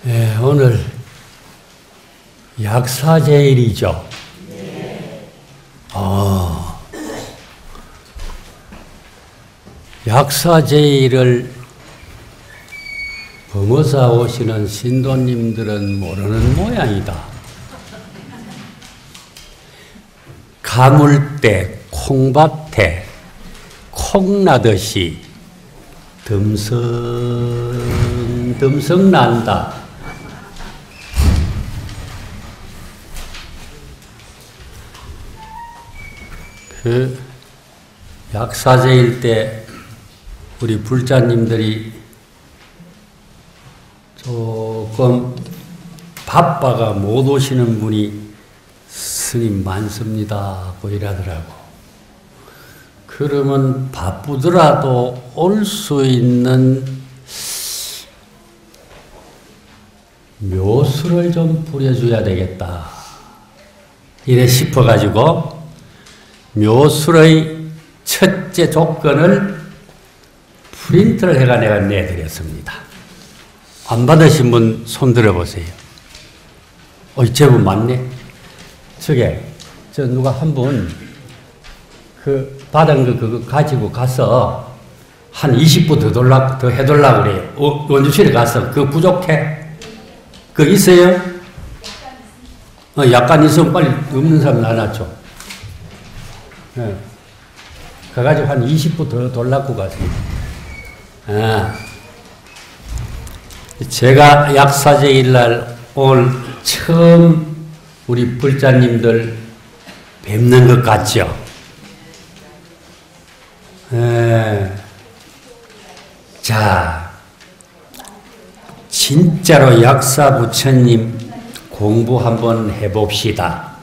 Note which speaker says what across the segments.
Speaker 1: 네, 오늘 약사제일이죠. 약사제일을 범어사 오시는 신도님들은 모르는 모양이다. 가물대, 콩밭에 콩나듯이 듬성듬성 난다. 그 약사제일 때 우리 불자님들이 조금 바빠가 못 오시는 분이 스님 많습니다 고 이러더라고. 그러면 바쁘더라도 올 수 있는 묘수를 좀 부려줘야 되겠다 이래 싶어가지고 묘술의 첫째 조건을 프린트를 해가 내가 내드렸습니다. 안 받으신 분 손 들어보세요. 제법 많네. 저 누가 한 분 그 받은 거 그거 가지고 가서 한 20부 더 해달라고 그래요. 원주실에 가서 그거 부족해? 그거 있어요? 약간 있으면 빨리 없는 사람 나눠줘. 네. 가가지고 한 20부 더 돌라고 가세요. 제가 약사제일날 오늘 처음 우리 불자님들 뵙는 것 같죠? 자, 진짜로 약사 부처님 공부 한번 해봅시다.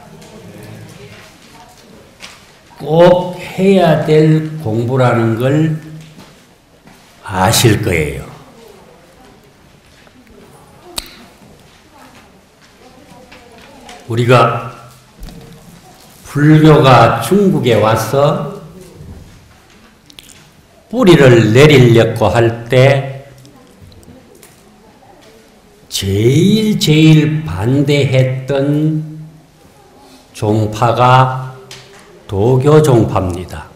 Speaker 1: 꼭 해야 될 공부라는 걸 아실 거예요. 우리가 불교가 중국에 와서 뿌리를 내리려고 할 때 제일 반대했던 종파가 도교 종파입니다.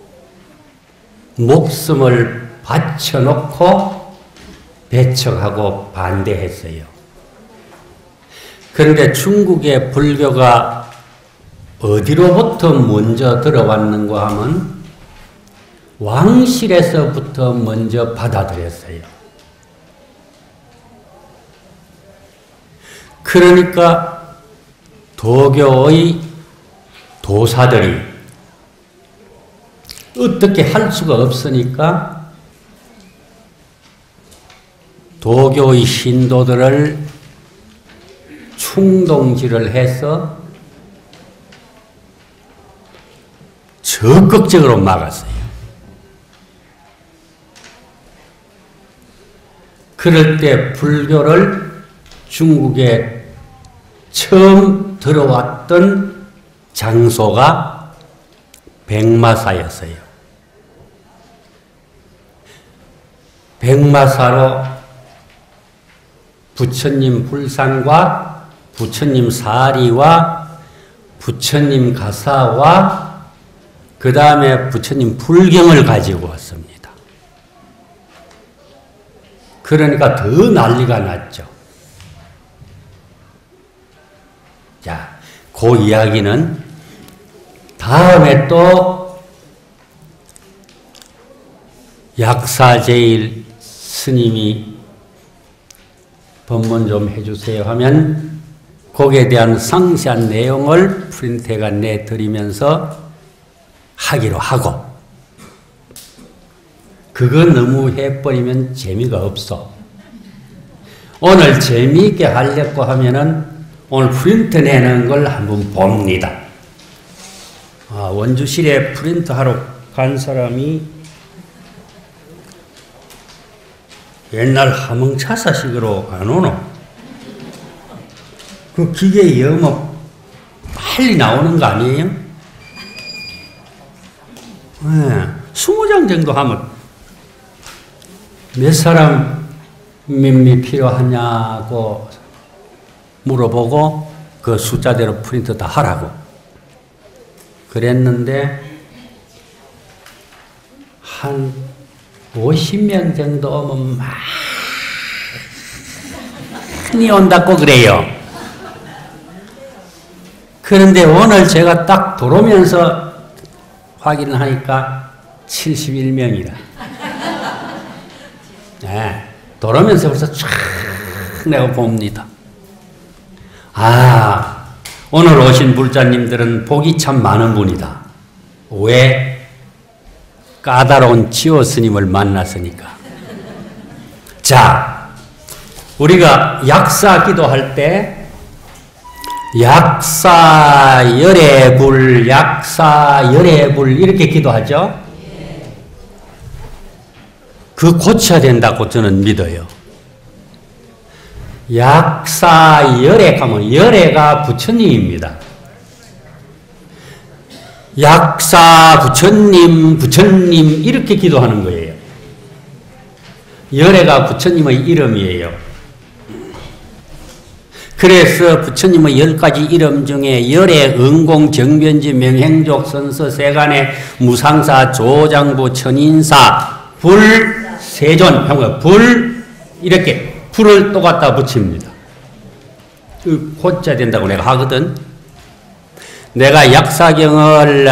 Speaker 1: 목숨을 바쳐놓고 배척하고 반대했어요. 그런데 중국의 불교가 어디로부터 먼저 들어왔는가 하면 왕실에서부터 먼저 받아들였어요. 그러니까 도교의 도사들이 어떻게 할 수가 없으니까 도교의 신도들을 충동질을 해서 적극적으로 막았어요. 그럴 때 불교를 중국에 처음 들어왔던 장소가 백마사였어요. 백마사로 부처님 불상과 부처님 사리와 부처님 가사와 그 다음에 부처님 불경을 가지고 왔습니다. 그러니까 더 난리가 났죠. 자, 그 이야기는 다음에 또 약사제일 스님이 법문 좀 해주세요 하면 거기에 대한 상세한 내용을 프린트해가 내드리면서 하기로 하고, 그거 너무 해버리면 재미가 없어. 오늘 재미있게 하려고 하면은 오늘 프린트 내는 걸 한번 봅니다. 원주실에 프린트 하러 간 사람이 옛날 하몽차사식으로 안 오노? 그 기계 영업 빨리 나오는 거 아니에요? 네, 20장 정도 하면 몇 사람 몇미 필요하냐고 물어보고 그 숫자대로 프린트 다 하라고 그랬는데 한 50명 정도 오면 많이 온다고 그래요. 그런데 오늘 제가 딱 들어오면서 확인을 하니까 71명이라. 네, 들어오면서 벌써 쫙 내가 봅니다. 아, 오늘 오신 불자님들은 복이 참 많은 분이다. 왜? 까다로운 지호 스님을 만났으니까. 자, 우리가 약사 기도할 때 약사열애불, 약사열애불 이렇게 기도하죠? 그 고쳐야 된다고 저는 믿어요. 약사열애하면 열애가 부처님입니다. 약사 부처님, 부처님 이렇게 기도하는 거예요. 열애가 부처님의 이름이에요. 그래서 부처님의 10가지 이름 중에 열애, 응공, 정변지, 명행족, 선서, 세간의 무상사, 조장부, 천인사, 불, 세존, 불 이렇게 불을 또 갖다 붙입니다. 고쳐야 된다고 내가 하거든. 내가 약사경을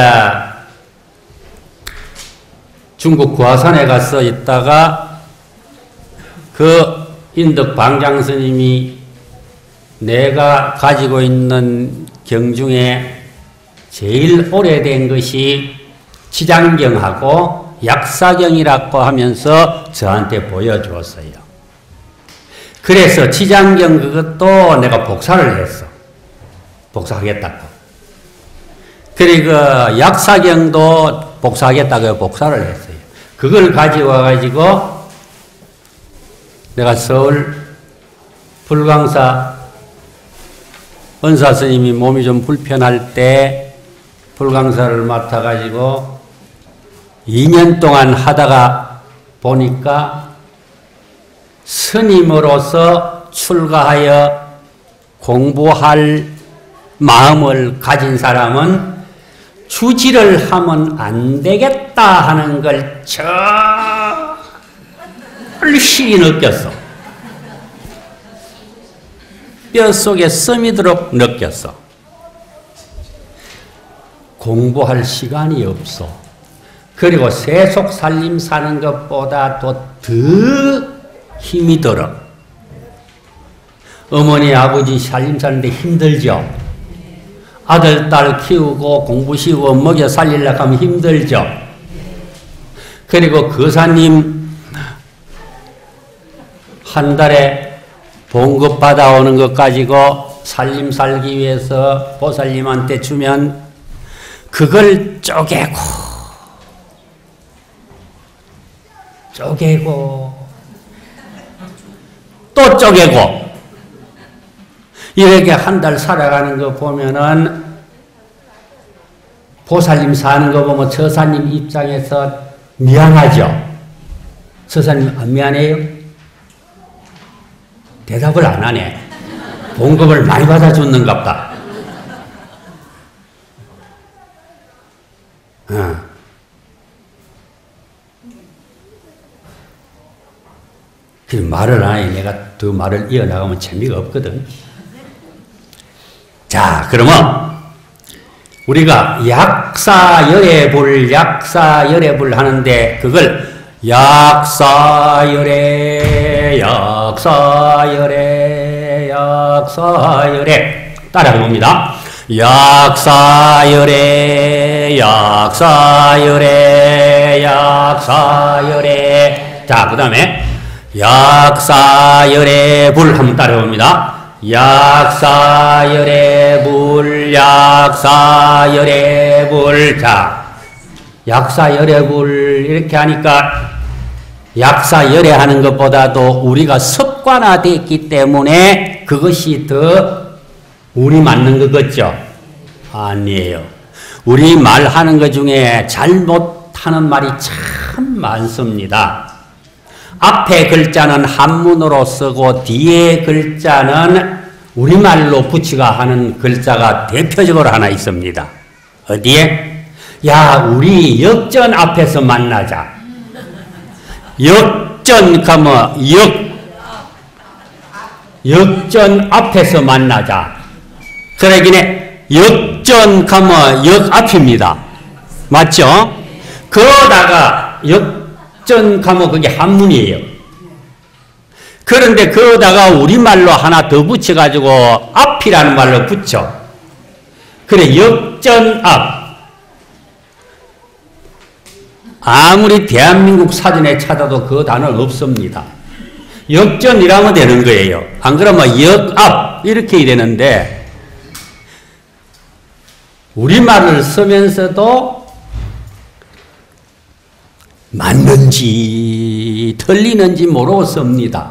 Speaker 1: 중국 구화산에 가서 있다가 그 인덕 방장 스님이 내가 가지고 있는 경 중에 제일 오래된 것이 치장경하고 약사경이라고 하면서 저한테 보여주었어요. 그래서 치장경 그것도 내가 복사를 했어. 복사하겠다고. 그리고 약사경도 복사하겠다고 복사를 했어요. 그걸 가지고 와가지고 내가 서울 불광사 은사 스님이 몸이 좀 불편할 때 불광사를 맡아가지고 2년 동안 하다가 보니까 스님으로서 출가하여 공부할 마음을 가진 사람은 주지를 하면 안 되겠다 하는 걸 절실히 느꼈어. 뼛속에 스미도록 느꼈어. 공부할 시간이 없어. 그리고 세속 살림 사는 것보다 더 힘이 들어. 어머니 아버지 살림 사는데 힘들죠. 아들 딸 키우고 공부 시키고 먹여 살리려고 하면 힘들죠. 그리고 거사님 한 달에 봉급 받아오는 것 가지고 살림 살기 위해서 보살님한테 주면 그걸 쪼개고 또 쪼개고 이렇게 한 달 살아가는 거 보면은 보살님 사는 거 보면 처사님 입장에서 미안하죠. 처사님 안 미안해요? 대답을 안 하네. 봉급을 많이 받아줬는갑다. 그 말을 안 해. 내가 더 말을 이어나가면 재미가 없거든. 자, 그러면 우리가 약사열애불 하는데 그걸 약사열애 따라해 봅니다. 약사열애 자, 그 다음에 약사열애불 한번 따라해 봅니다. 약사열애불 자, 약사열애불 이렇게 하니까 약사열애하는 것보다도 우리가 습관화되어 있기 때문에 그것이 더 운이 맞는 것 같죠? 아니에요. 우리 말하는 것 중에 잘못하는 말이 참 많습니다. 앞에 글자는 한문으로 쓰고 뒤에 글자는 우리말로 붙이가 하는 글자가 대표적으로 하나 있습니다. 어디에? 야, 우리 역전 앞에서 만나자. 역전 가면 역전 앞에서 만나자. 그러기에 역전 가면 역 앞입니다. 맞죠? 그러다가 역전 가면 그게 한문이에요. 그런데 그러다가 우리말로 하나 더 붙여가지고 앞이라는 말로 붙여. 그래, 역전 앞. 아무리 대한민국 사전에 찾아도 그 단어는 없습니다. 역전이라면 되는 거예요. 안 그러면 역앞 이렇게 되는데 우리말을 쓰면서도 맞는지 틀리는지 모르고 씁니다.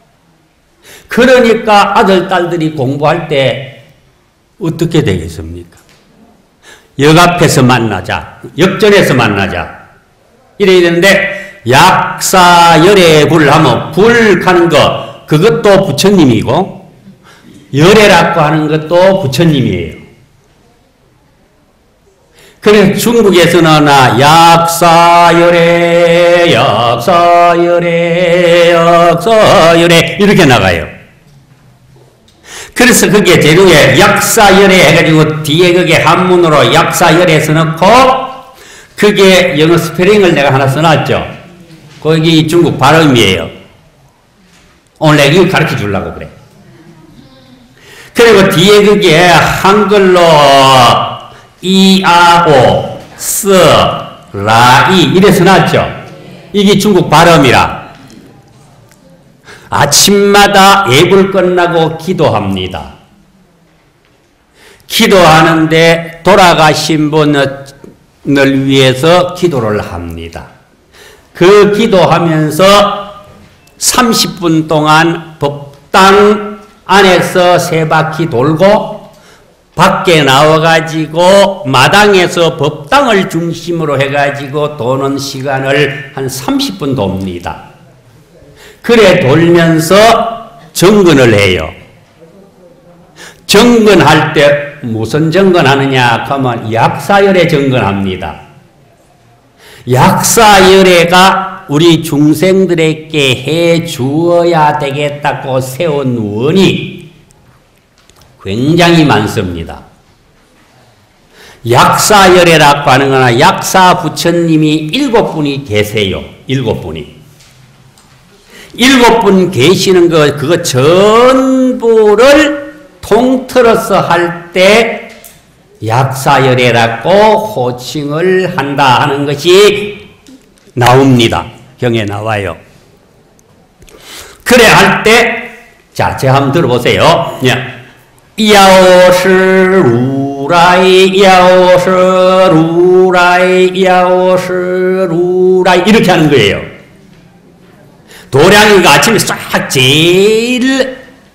Speaker 1: 그러니까 아들, 딸들이 공부할 때 어떻게 되겠습니까? 역 앞에서 만나자. 역전에서 만나자. 이래야 되는데 약사열애불 하면 불 하는 거 그것도 부처님이고 열애라고 하는 것도 부처님이에요. 그래서 중국에서는 약사열애 약사열애 이렇게 나가요. 그래서 그게 제중에 약사열애 해가지고 뒤에 그게 한문으로 약사열애 써놓고 그게 영어 스페링을 내가 하나 써놨죠. 거기 중국 발음이에요. 오늘 내가 이거 가르쳐 주려고 그래. 그리고 뒤에 그게 한글로 이아오 스 라이 이래 써놨죠. 이게 중국 발음이라. 아침마다 예불 끝나고 기도합니다. 기도하는데 돌아가신 분을 위해서 기도를 합니다. 그 기도하면서 30분 동안 법당 안에서 3바퀴 돌고 밖에 나와가지고 마당에서 법당을 중심으로 해가지고 도는 시간을 한 30분 돕니다. 그래 돌면서 정근을 해요. 정근할 때 무슨 정근하느냐 하면 약사열애 정근합니다. 약사열애가 우리 중생들에게 해 주어야 되겠다고 세운 원이 굉장히 많습니다. 약사열애라고 하는 거나 약사 부처님이 7분이 계세요. 7분이. 7분 계시는 거 그거 전부를 통틀어서 할 때 약사열애라고 호칭을 한다 하는 것이 나옵니다. 경에 나와요. 그래 할 때, 자, 제가 한번 들어보세요. 야오시 루라이, 야오시 루라이, 야오시 루라이 이렇게 하는 거예요. 도량이가 아침에 싹 제일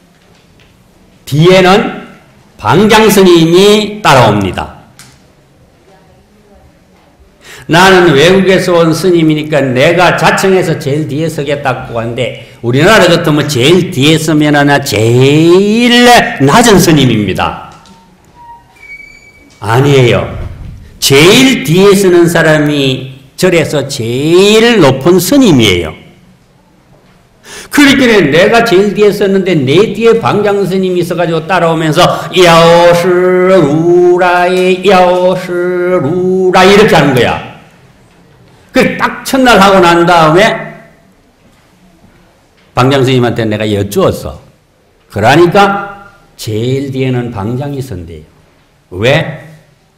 Speaker 1: 뒤에는 방장스님이 따라옵니다. 나는 외국에서 온 스님이니까 내가 자청해서 제일 뒤에 서겠다고 하는데 우리나라 같으면 제일 뒤에 서면 제일 낮은 스님입니다. 아니에요. 제일 뒤에 서는 사람이 절에서 제일 높은 스님이에요. 그러니까 내가 제일 뒤에 썼는데 내 뒤에 방장 스님이 있어가지고 따라오면서 야오시 루라이 야오시 루라이 이렇게 하는 거야. 그래 딱 첫날 하고 난 다음에 방장 스님한테 내가 여쭈었어. 그러니까 제일 뒤에는 방장이 선대요. 왜?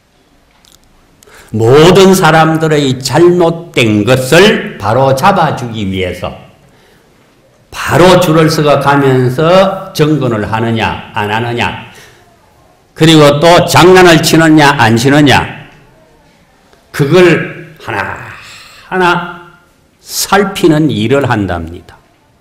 Speaker 1: 모든 사람들의 잘못된 것을 바로 잡아주기 위해서 바로 줄을 서가 가면서 정근을 하느냐 안 하느냐 그리고 또 장난을 치느냐 안 치느냐 그걸 하나하나 살피는 일을 한답니다.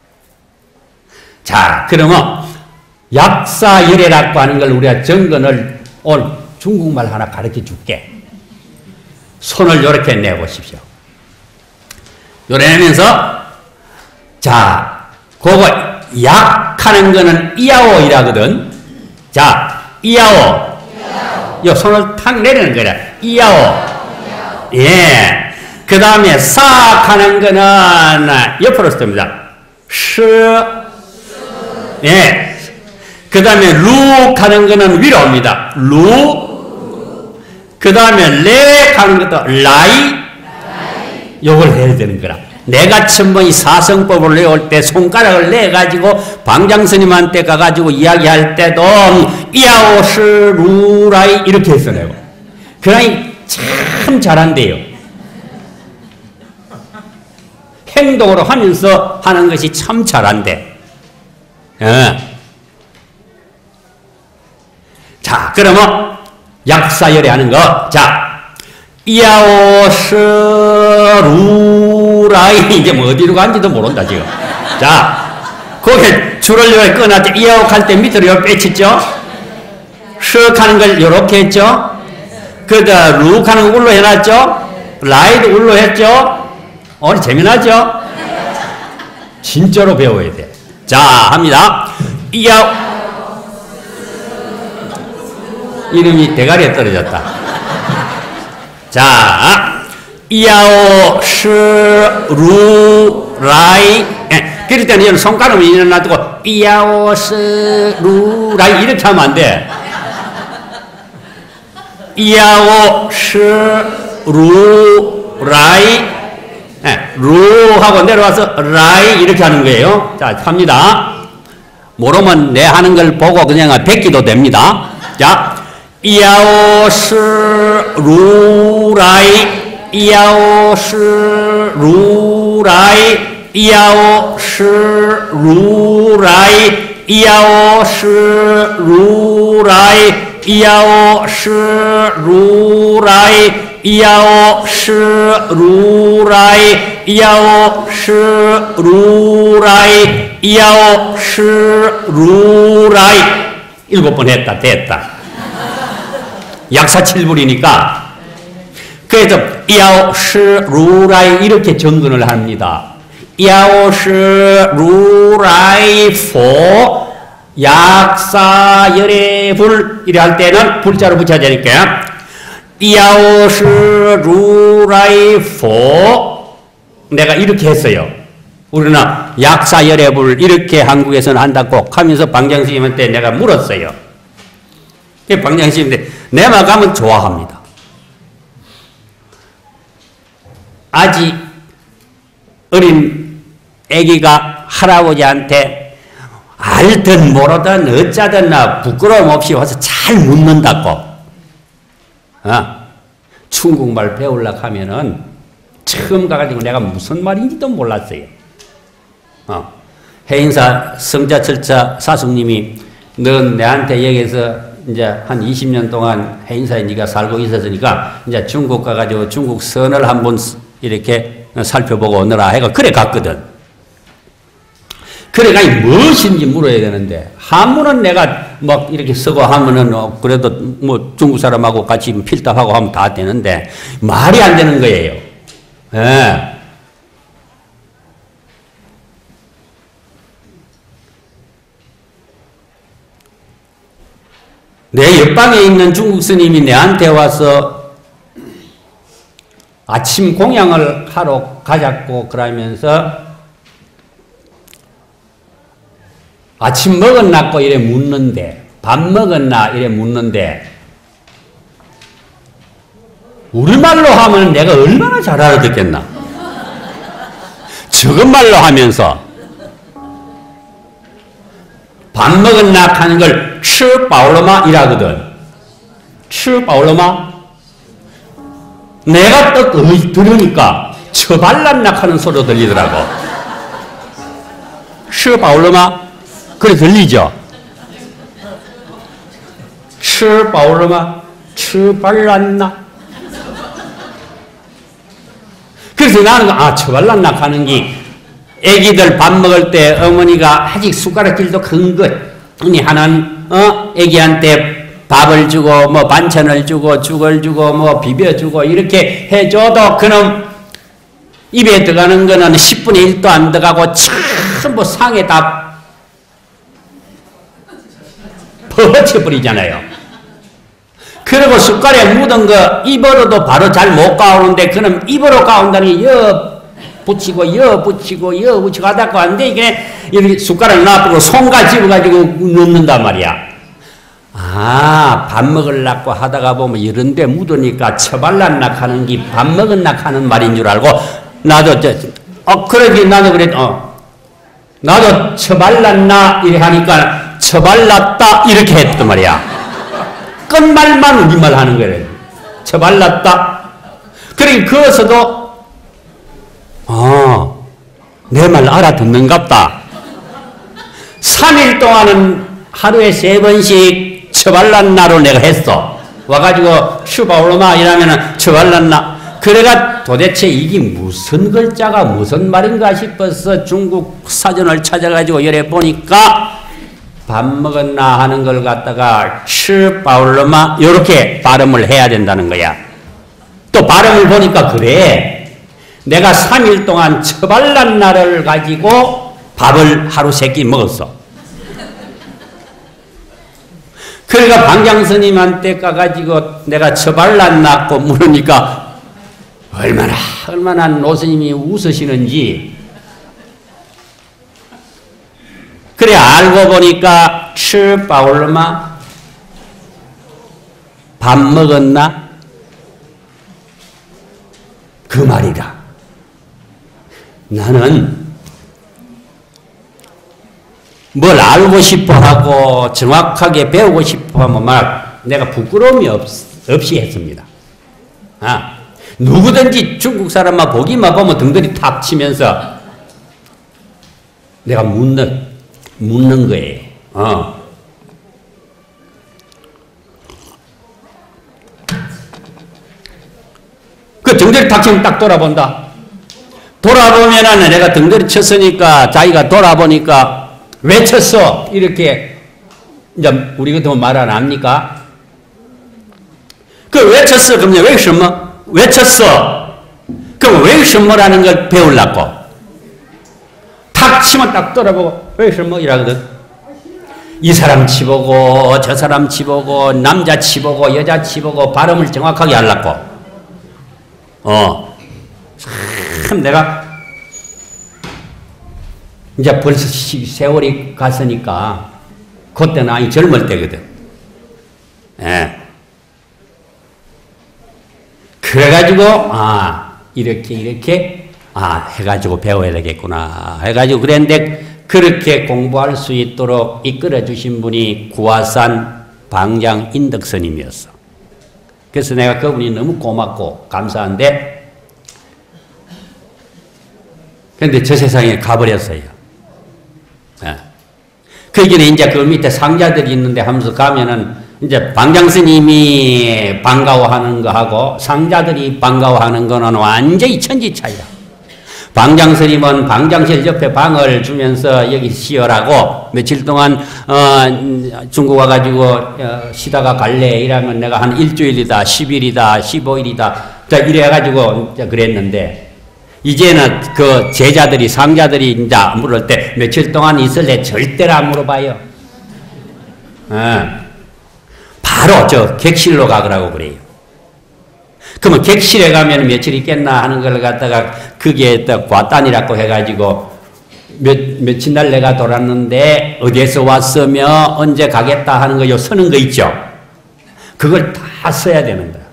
Speaker 1: 자, 그러면 약사열애라고 하는 걸 우리가 정근을 오늘 중국말 하나 가르쳐 줄게. 손을 이렇게 내보십시오. 요래 내면서 자, 그거 약하는 거는 이야오이라거든. 자, 이야오. 요 손을 탁 내리는 거라. 이야오. 예. 그 다음에 싹 하는 거는 옆으로 씁니다. 시. 예. 그 다음에 룩 하는 거는 위로 옵니다. 룩. 그 다음에 렉 하는 것도 라이. 요걸 해야 되는 거라. 내가 처음 이 사성법을 외울 때 손가락을 내가지고 방장스님한테 가가지고 이야기할 때도 이야오시 루라이 이렇게 했어 내가. 그러니 참 잘한대요. 행동으로 하면서 하는 것이 참 잘한대. 자, 그러면 약사열애 하는 거. 자, 이야오시 루라이 이제 뭐 어디로 간지도 모른다 지금. 자, 거기에 줄을 요렇게 끊었지. 이야오 할 때 밑으로 요렇게 빼치죠. 쓱 하는 걸 요렇게 했죠. 그다 룩 하는 거 울로 해놨죠. 라이도 울로 했죠. 오늘 재미나죠? 진짜로 배워야 돼. 자, 합니다. 이야오. 이름이 대가리에 떨어졌다. 자, 이야오 시 루 라이. 그럴 때는 이런 손가락을 일어나두고 이야오 시 루 라이 이렇게 하면 안 돼. 이야오 시 루 라이. 루 하고 내려와서 라이 이렇게 하는 거예요. 자, 합니다. 모르면 내 하는 걸 보고 그냥 베끼도 됩니다. 자, 이야오시 루라이 이야오시 루라이 이야오시 루라이 이야오시 루라이 이야오시 루라이 이야오시 루라이 이야오시 루라이 이야오시 루라이 7번 했다. 됐다. 약사 7불이니까 그래서 이야오시 루라이 이렇게 정근을 합니다. 이야오시 루라이 포 약사 열애불 이래 할 때는 불자로 붙여야 되니까 이야오시 루라이 포 내가 이렇게 했어요. 우리는 약사 열애불 이렇게 한국에서는 한다고 하면서 방장스님한테 내가 물었어요. 방장스님한테 내가 가면 좋아합니다. 아직 어린 애기가 할아버지한테 알든 모르든 어쩌든 부끄러움 없이 와서 잘 묻는다고. 중국말 배우려고 하면은 처음 가가지고 내가 무슨 말인지도 몰랐어요. 해인사 성자철자 사숙님이 넌 내한테 여기서 이제 한 20년 동안 해인사에 네가 살고 있었으니까 이제 중국 가가지고 중국 선을 한번 이렇게 살펴보고 오너라 해가 그래 갔거든. 그래가 무엇인지 물어야 되는데 한문은 내가 막 이렇게 쓰고 하면은 그래도 뭐 중국 사람하고 같이 필답하고 하면 다 되는데 말이 안 되는 거예요. 예. 내 옆방에 있는 중국 스님이 내한테 와서 아침 공양을 하러 가자고 그러면서 아침 먹었나고 이래 묻는데 밥 먹었나 이래 묻는데 우리말로 하면 내가 얼마나 잘 알아듣겠나. 저것말로 하면서 밥 먹었나 하는 걸 츠바올로마 이라거든. 츠바올로마 내가 또 들으니까 처발란나 하는 소리가 들리더라고. 츠바올로마 그래 들리죠? 츠바올로마 처발란나. 그래서 나는 처발란나 하는 게 애기들 밥 먹을 때 어머니가 아직 숟가락질도 큰 것 아니 하나는 애기한테 밥을 주고 뭐 반찬을 주고 죽을 주고 뭐 비벼주고 이렇게 해줘도 그놈 입에 들어가는 거는 10분의 1도 안 들어가고 전부 상에 다 퍼쳐버리잖아요. 그리고 숟갈에 묻은 거 입으로도 바로 잘 못 가오는데 그럼 입으로 가온다는 게 여 붙이고 하다가 안 돼. 이게 이렇게 숟가락을 놔두고 손가 집어가지고 넣는단 말이야. 아, 밥 먹으려고 하다가 보면 이런 데 묻으니까 처발랐나 하는 게 밥 먹었나 하는 말인 줄 알고 나도 그러지 나도 그래 나도 처발랐나 이렇게 하니까 처발랐다 이렇게 했단 말이야. 끝말만 우리말 하는 거래. 처발랐다. 그러니까 그어서도 내 말 알아듣는갑다. 3일 동안은 하루에 3번씩 처발랐나로 내가 했어. 와가지고 슈바올로마 이러면은 처발랐나. 그래가 도대체 이게 무슨 글자가 무슨 말인가 싶어서 중국 사전을 찾아가지고 열에 보니까 밥 먹었나 하는 걸 갖다가 슈바올로마 이렇게 발음을 해야 된다는 거야. 또 발음을 보니까 그래. 내가 3일 동안 처발란 날을 가지고 밥을 하루 3끼 먹었어. 그러니까 방장스님한테 가가지고 내가 처발란 났고 물으니까 얼마나 노스님이 웃으시는지. 그래 알고 보니까 슈바올로마 밥 먹었나? 그 말이다. 나는 뭘 알고 싶어 하고 정확하게 배우고 싶어 하면 막 내가 부끄러움이 없이 했습니다. 누구든지 중국 사람만 보기만 보면 등들이 탁 치면서 내가 묻는 거예요. 그 등들이 탁 치면 딱 돌아본다. 돌아보면은 내가 등들이 쳤으니까 자기가 돌아보니까 왜 쳤어? 이렇게 이제 우리 같으면 말 안 합니까? 그 왜 쳤어? 그러면 왜什么? 왜 쳤어? 그럼 왜什么라는 걸 배우려고. 탁 치면 딱 돌아보고 왜什么? 이라거든. 이 사람 치보고 저 사람 치보고 남자 치보고 여자 치보고 발음을 정확하게 하려고. 참 내가 이제 벌써 세월이 갔으니까 그때는 아니 젊을 때거든. 예. 그래가지고 이렇게 해가지고 배워야 되겠구나 해가지고 그랬는데 그렇게 공부할 수 있도록 이끌어 주신 분이 구화산 방장 인덕스님이었어. 그래서 내가 그분이 너무 고맙고 감사한데 그런데 저 세상에 가버렸어요. 예. 거기는 이제 그 밑에 상자들이 있는데 하면서 가면은 이제 방장스님이 반가워하는 거하고 상자들이 반가워하는 거는 완전히 천지 차이야. 방장스님은 방장실 옆에 방을 주면서 여기 쉬어라고 며칠 동안 중국 와가지고 쉬다가 갈래 이러면 내가 한 일주일이다 10일이다 15일이다 이래가지고 그랬는데 이제는 그 제자들이 상자들이 이제 물을 때 며칠 동안 있을래 절대로 안 물어봐요. 바로 저 객실로 가라고 그래요. 그러면 객실에 가면 며칠 있겠나 하는 걸 갖다가 그게 또 과단이라고 해가지고 며칠 날 내가 돌았는데 어디에서 왔으며 언제 가겠다 하는 거 요 서는 거 있죠. 그걸 다 써야 되는 거야.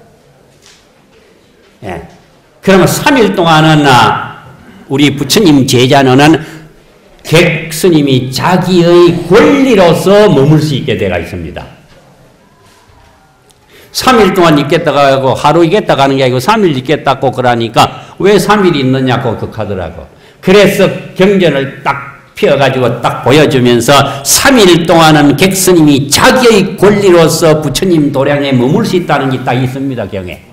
Speaker 1: 예. 그러면 3일 동안은 우리 부처님 제자는 객스님이 자기의 권리로서 머물 수 있게 되어 있습니다. 3일 동안 있겠다가 하고 하루 있겠다가 하는 게 아니고 3일 있겠다고 그러니까 왜 3일 있느냐고 극하더라고. 그래서 경전을 딱 펴가지고 딱 보여주면서 3일 동안은 객스님이 자기의 권리로서 부처님 도량에 머물 수 있다는 게 딱 있습니다. 경에.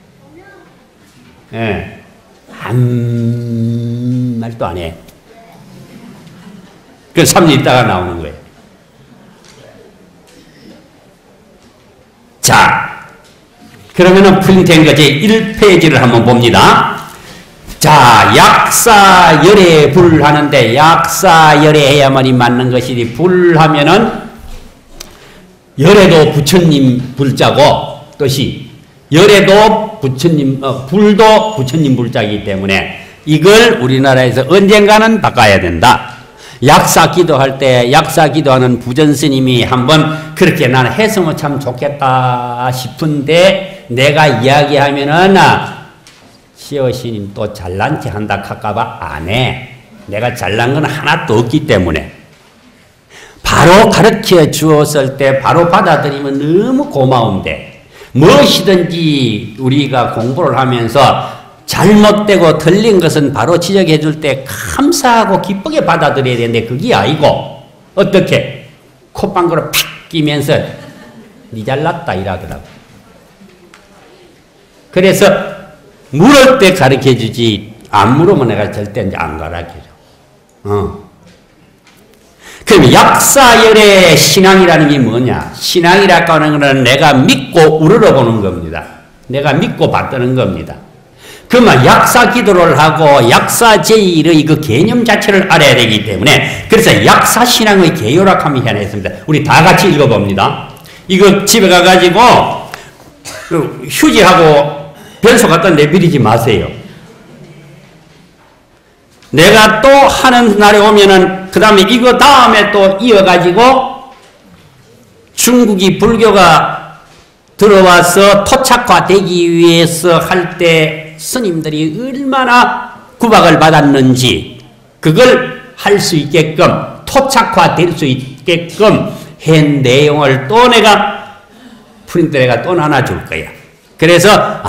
Speaker 1: 예. 한 말도 안 해. 그래서 3일 있다가 나오는 거예요. 자, 그러면은 프린트한 거 제 1페이지를 한번 봅니다. 자, 약사열에 불 하는데 약사열에 해야만이 맞는 것이지 불 하면은 열에도 부처님 불자고 뜻이 열에도 부처님 불도 부처님 불자이기 때문에 이걸 우리나라에서 언젠가는 바꿔야 된다. 약사 기도할 때 약사 기도하는 부전 스님이 한번 그렇게 나는 했으면 참 좋겠다 싶은데 내가 이야기하면은 시어 스님 또 잘난 체 한다 할까봐 안 해. 내가 잘난 건 하나도 없기 때문에 바로 가르쳐 주었을 때 바로 받아들이면 너무 고마운데 무엇이든지 우리가 공부를 하면서 잘못되고 틀린 것은 바로 지적해 줄 때 감사하고 기쁘게 받아들여야 되는데 그게 아니고 어떻게 콧방구를 팍 끼면서 니 잘났다 이러더라고. 그래서 물을 때 가르쳐 주지 안 물으면 내가 절대 이제 안 가르쳐 줘. 그럼 약사열의 신앙이라는 게 뭐냐? 신앙이라고 하는 것은 내가 믿고 우러러보는 겁니다. 내가 믿고 받드는 겁니다. 그러면 약사 기도를 하고 약사 제일의 그 개념 자체를 알아야 되기 때문에 그래서 약사 신앙의 개요락함이 하나 있습니다. 우리 다 같이 읽어봅니다. 이거 집에 가가지고 휴지하고 변소 갖다 내버리지 마세요. 내가 또 하는 날에 오면은 그 다음에 이거 다음에 또 이어가지고 중국이 불교가 들어와서 토착화되기 위해서 할 때 스님들이 얼마나 구박을 받았는지 그걸 할 수 있게끔 토착화될 수 있게끔 한 내용을 또 내가 프린트에가 또 하나 줄 거야. 그래서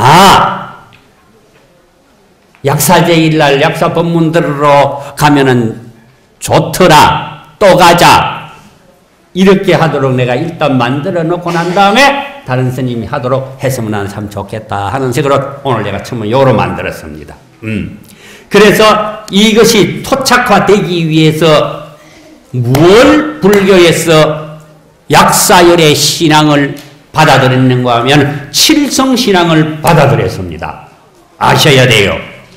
Speaker 1: 약사제일날 약사 법문 들으러 가면은 좋더라. 또 가자. 이렇게 하도록 내가 일단 만들어 놓고 난 다음에 다른 스님이 하도록 했으면 나는 참 좋겠다 하는 식으로 오늘 내가 처음에 요로 만들었습니다. 그래서 이것이 토착화되기 위해서 뭘 불교에서 약사열의 신앙을 받아들였는가 하면 칠성신앙을 받아들였습니다. 아셔야 돼요.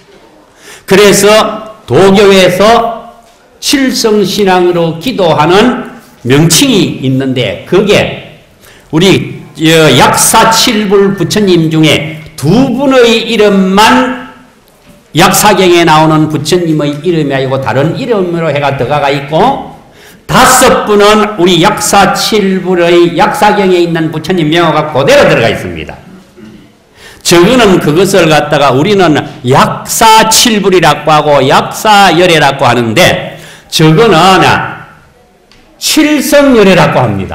Speaker 1: 그래서 도교에서 칠성신앙으로 기도하는 명칭이 있는데 그게 우리 약사칠불 부처님 중에 두 분의 이름만 약사경에 나오는 부처님의 이름이 아니고 다른 이름으로 해가 들어가 있고 5분은 우리 약사칠불의 약사경에 있는 부처님 명호가 그대로 들어가 있습니다. 저거는 그것을 갖다가 우리는 약사칠불이라고 하고 약사열애라고 하는데 저거는 칠성열애라고 합니다.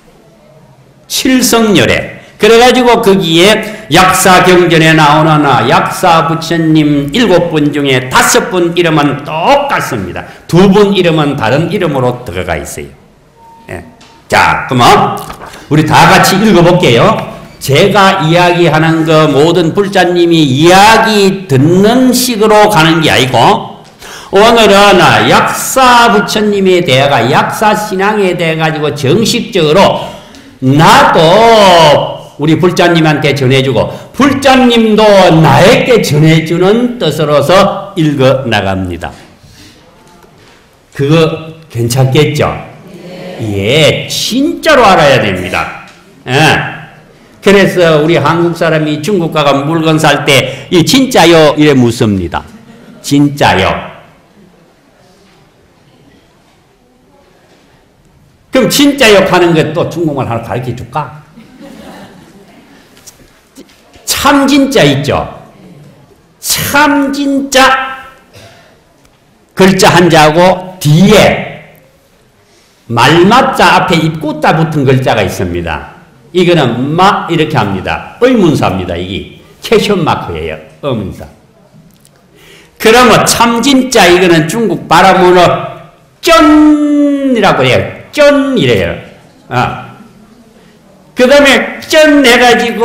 Speaker 1: 칠성열애. 그래가지고 거기에 약사경전에 나오는 약사부처님 7분 중에 5분 이름은 똑같습니다. 2분 이름은 다른 이름으로 들어가 있어요. 예. 자, 그러면 우리 다 같이 읽어볼게요. 제가 이야기하는 거 모든 불자님이 이야기 듣는 식으로 가는 게 아니고 오늘은 약사부처님에 대해가 약사신앙에 대해 가지고 정식적으로 나도 우리 불자님한테 전해주고 불자님도 나에게 전해주는 뜻으로서 읽어 나갑니다. 그거 괜찮겠죠? 예, 진짜로 알아야 됩니다. 예. 그래서 우리 한국 사람이 중국 가가 물건 살 때 이 진짜요 이래 묻습니다. 진짜요. 그럼 진짜요 하는 것도 중국말 하나 가르쳐 줄까? 참 진짜 있죠? 참 진짜 글자 한자하고 뒤에 말맞자 앞에 입구자 붙은 글자가 있습니다. 이거는 마 이렇게 합니다. 의문사입니다. 이게 퀘션 마크예요. 의문사. 그러면 참 진짜 이거는 중국 발음으로 쩐이라고 해요. 쩐 이래요. 그 다음에 쩐 해가지고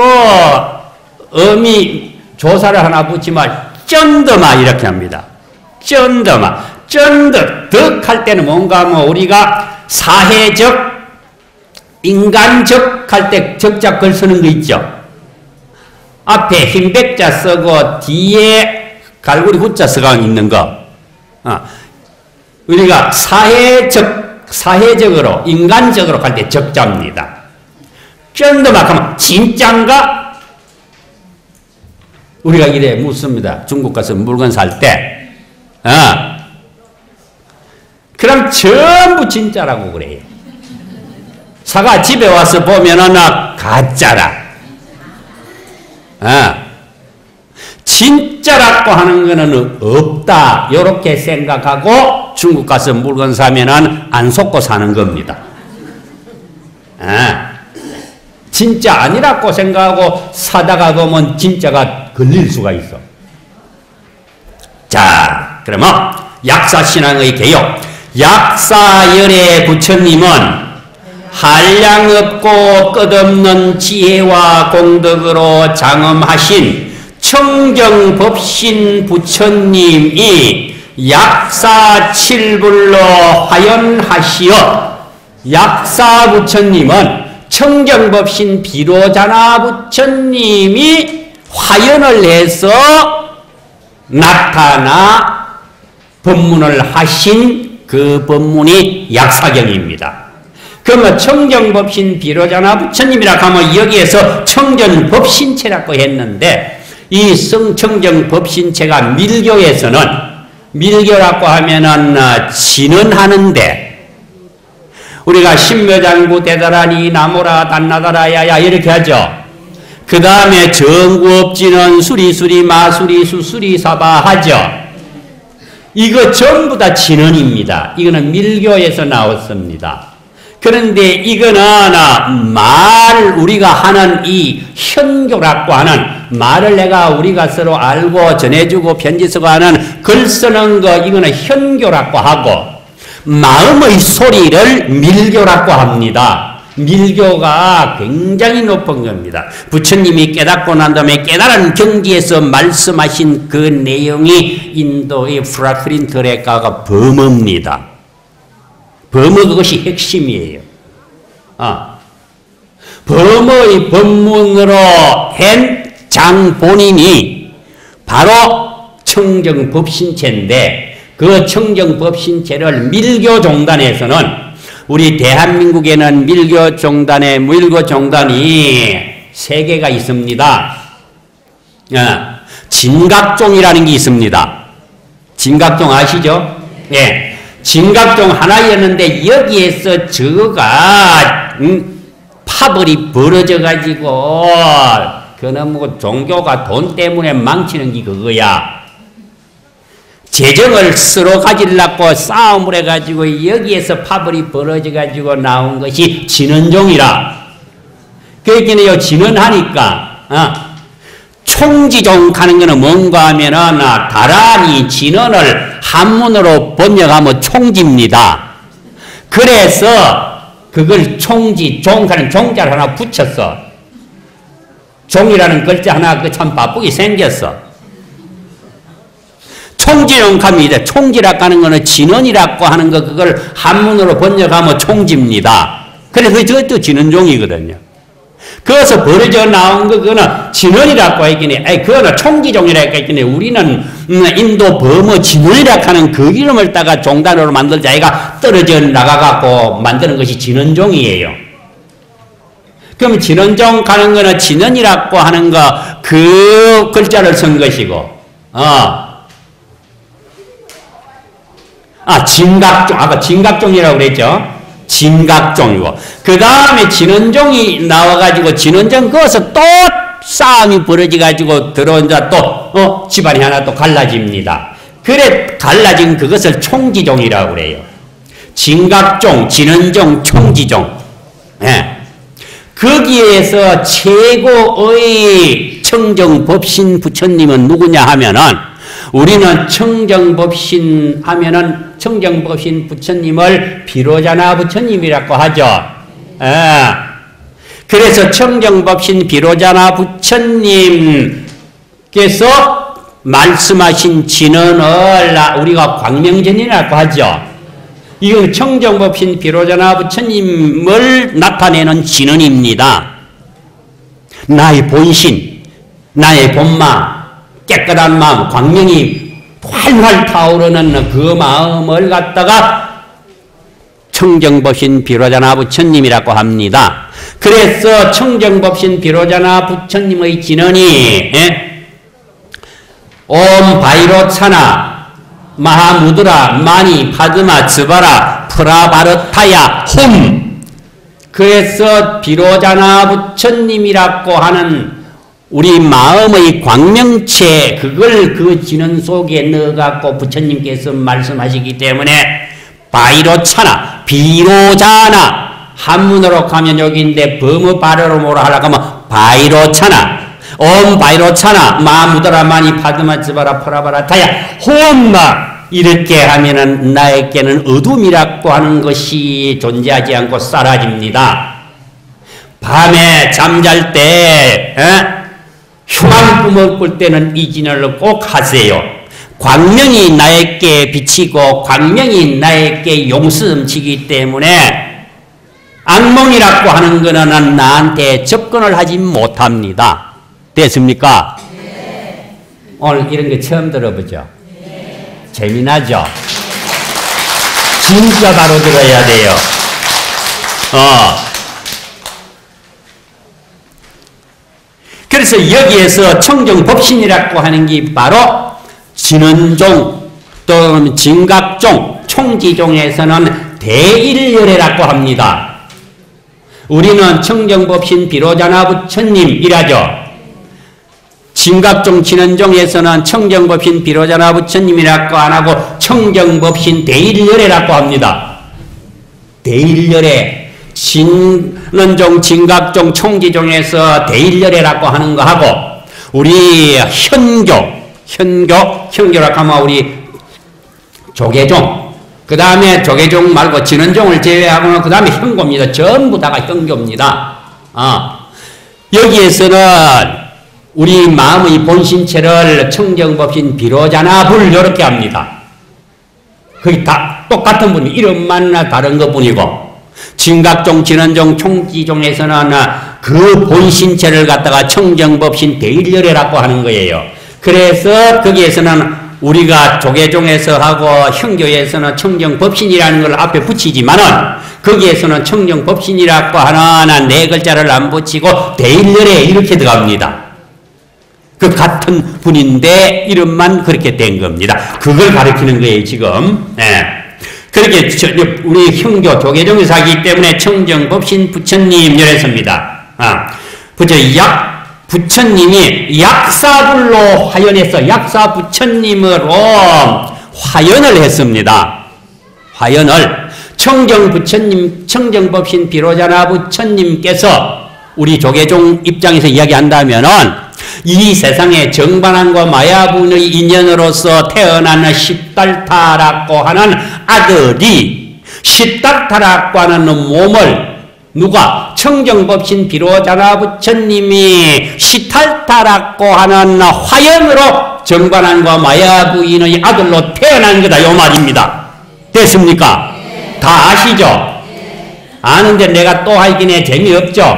Speaker 1: 어미 조사를 하나 붙이면 쩐더마 이렇게 합니다. 쩐더마. 쩐더. 덕 할 때는 뭔가 뭐 우리가 사회적 인간적 할 때 적자 글 쓰는 거 있죠. 앞에 흰백자 쓰고 뒤에 갈고리 후자 서가 있는 거. 우리가 사회적으로, 인간적으로 갈 때 적자입니다. 좀 더 막 하면 진짠가? 우리가 이래 묻습니다. 중국 가서 물건 살 때. 그럼 전부 진짜라고 그래요. 사가 집에 와서 보면은 가짜라. 진짜라고 하는 거는 없다. 이렇게 생각하고 중국 가서 물건 사면은 안 속고 사는 겁니다. 진짜 아니라고 생각하고 사다가 보면 진짜가 걸릴 수가 있어. 자, 그러면 약사신앙의 개요. 약사열의 부처님은 한량없고 끝없는 지혜와 공덕으로 장엄하신 청정법신 부처님이 약사 칠불로 화연하시어 약사 부처님은 청정법신 비로자나 부처님이 화연을 해서 나타나 법문을 하신 그 법문이 약사경입니다. 그러면 청정법신 비로자나 부처님이라 하면 여기에서 청정법신체라고 했는데 이 청정법신체가 밀교에서는 밀교라고 하면은 진언하는데 우리가 신묘장구 대다라니 나모라 단나다라야야 이렇게 하죠. 그 다음에 정구업진은 수리수리 마수리 수수리 사바 하죠. 이거 전부 다 진언입니다. 이거는 밀교에서 나왔습니다. 그런데 이거는 우리가 하는 이 현교라고 하는 말을 우리가 서로 알고 전해주고 편지 쓰고 하는 글 쓰는 거 이거는 현교라고 하고 마음의 소리를 밀교라고 합니다. 밀교가 굉장히 높은 겁니다. 부처님이 깨닫고 난 다음에 깨달은 경지에서 말씀하신 그 내용이 인도의 프라크린 드레카가 범어입니다. 범어 그것이 핵심이에요. 범어의 법문으로 한 장 본인이 바로 청정법신체인데 그 청정법신체를 밀교종단에서는 우리 대한민국에는 밀교종단이 3개가 있습니다. 진각종이라는 게 있습니다. 진각종 아시죠? 예. 진각종 하나였는데 여기에서 저가 파벌이 벌어져가지고 그놈의 종교가 돈 때문에 망치는 게 그거야. 재정을 서로 가지려고 싸움을 해가지고 여기에서 파벌이 벌어져가지고 나온 것이 진언종이라. 그러니까 진언하니까 총지종 가는 거는 뭔가 하면은 다란히 진언을 한문으로 번역하면 총지입니다. 그래서 그걸 총지, 종가는 종자를 하나 붙였어. 종이라는 글자 하나 그 참 바쁘게 생겼어. 총지종 갑니다. 총지라고 하는 거는 진언이라고 하는 거 그걸 한문으로 번역하면 총지입니다. 그래서 저것도 진언종이거든요. 그래서 벌어져 나온 거 그거는 진언이라고 했기니 그거는 총지종이라고 했기니 우리는 인도 범어 진언이라고 하는 그 이름을 따가 종단으로 만들자 아이가 떨어져 나가갖고 만드는 것이 진언종이에요. 그럼 진언종 가는 거는 진언이라고 하는 거 그 글자를 쓴 것이고 진각종 아까 진각종이라고 그랬죠. 진각종이고 그 다음에 진언종이 나와가지고 진언종 거기서 또 싸움이 벌어져가지고 들어온 자 또 집안이 하나 또 갈라집니다. 그래 갈라진 그것을 총지종이라고 그래요. 진각종, 진언종, 총지종. 예. 거기에서 최고의 청정법신 부처님은 누구냐 하면은 우리는 청정법신 하면은 청정법신 부처님을 비로자나 부처님이라고 하죠. 그래서 청정법신 비로자나 부처님께서 말씀하신 진언을 우리가 광명전이라고 하죠. 이건 청정법신 비로자나 부처님을 나타내는 진언입니다. 나의 본신, 나의 본마, 깨끗한 마음, 광명이 활활 타오르는 그 마음을 갖다가 청정법신 비로자나 부처님이라고 합니다. 그래서 청정법신 비로자나 부처님의 진언이 옴 바이로차나 마하무드라 마니 파드마 츠바라 프라바르타야 홈. 그래서 비로자나 부처님이라고 하는 우리 마음의 광명체, 그걸 그 진언 속에 넣어갖고 부처님께서 말씀하시기 때문에 바이로차나 비로자나 한문으로 가면 여기인데 범어 발어로 뭐라 하려고 하면 바이로차나 옴 바이로차나 마무드라 마니 파드마 츠바라 프라바라타야 홈마. 이렇게 하면은 나에게는 어둠이라고 하는 것이 존재하지 않고 사라집니다. 밤에 잠잘 때 흉한 꿈을 꿀 때는 이 진언을 꼭 하세요. 광명이 나에게 비치고 광명이 나에게 용수음치기 때문에 악몽이라고 하는 것은 나한테 접근을 하지 못합니다. 됐습니까? 네. 오늘 이런 거 처음 들어보죠? 네. 재미나죠? 진짜 바로 들어야 돼요. 그래서 여기에서 청정법신이라고 하는 게 바로 진언종 또는 진각종, 총지종에서는 대일열애라고 합니다. 우리는 청정법신 비로자나 부처님이라죠. 진각종, 진언종에서는 청정법신 비로자나 부처님이라고 안 하고 청정법신 대일열애라고 합니다. 대일열애, 진언종, 진각종, 총지종에서 대일열애라고 하는 거 하고 우리 현교라고 하면 우리 조계종, 그 다음에 조계종 말고 진언종을 제외하고는 그 다음에 현고입니다. 전부 다가 현교입니다. 여기에서는 우리 마음의 본신체를 청정법신 비로자나 불 이렇게 합니다. 거의 다 똑같은 분이 이름만 다른 것 뿐이고 진각종, 진언종, 총지종에서는 그 본신체를 갖다가 청정법신 대일열애라고 하는 거예요. 그래서 거기에서는 우리가 조계종에서 하고 현교에서는 청정법신이라는 걸 앞에 붙이지만은 거기에서는 청정법신이라고 하나 네 글자를 안 붙이고 대일열애 이렇게 들어갑니다. 그 같은 분인데 이름만 그렇게 된 겁니다. 그걸 가리키는 거예요 지금. 그렇게 우리 현교 조계종에서 하기 때문에 청정법신 부처님 열애서입니다. 부처님이 약사불로 화연해서 약사 부처님으로 화연을 했습니다. 화연을 청정부처님, 청정법신 비로자나 부처님께서 우리 조계종 입장에서 이야기한다면은 이 세상에 정반환과 마야분의 인연으로서 태어난 시달타라고 하는 아들이 시달타라고 하는 몸을 누가 청정법신 비로자나 부처님이 시달타라고 하는 화연으로 정반환과 마야부인의 아들로 태어난 거다 요 말입니다. 됐습니까? 네. 다 아시죠? 네. 아는데 내가 또 하기는 재미없죠?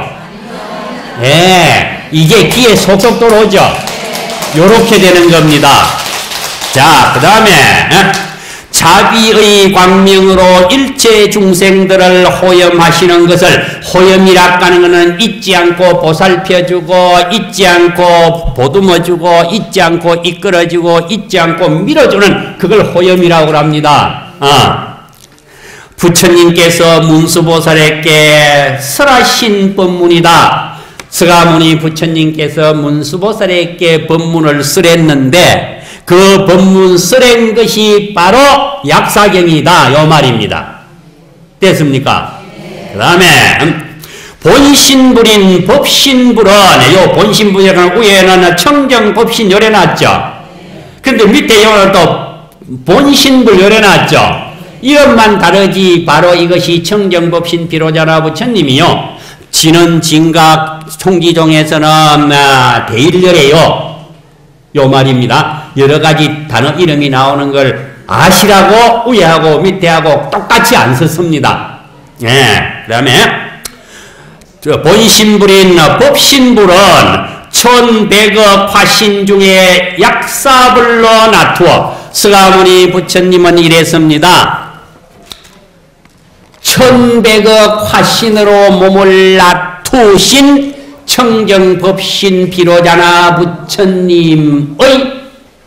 Speaker 1: 네. 이게 귀에 속속 들어오죠? 네. 요렇게 되는 겁니다. 자, 그 다음에 자비의 광명으로 일체 중생들을 호염하시는 것을 호염이라고 하는 것은 잊지 않고 보살펴주고 잊지 않고 보듬어주고 잊지 않고 이끌어주고 잊지 않고 밀어주는 그걸 호염이라고 합니다. 부처님께서 문수보살에게 설하신 법문이다. 스가모니 부처님께서 문수보살에게 법문을 쓰랬는데 그 법문 쓰랜 것이 바로 약사경이다 요 말입니다. 됐습니까? 네. 그 다음에 본신불인 법신불은 요 본신불이라는 위에는 청정법신 열해놨죠. 그런데 밑에 요는 또 본신불 열해놨죠. 이름만 다르지 바로 이것이 청정법신 비로자나 부처님이요. 진언 진각 총지종에서는 대일열애요 요 말입니다. 여러 가지 단어 이름이 나오는 걸 아시라고 위하고 밑에하고 똑같이 안 썼습니다. 그 다음에 본신불인 법신불은 천백억 화신 중에 약사불로 나투어 스가모니 부처님은 이랬습니다. 천백억 화신으로 몸을 나투신 청정법신 비로자나 부처님의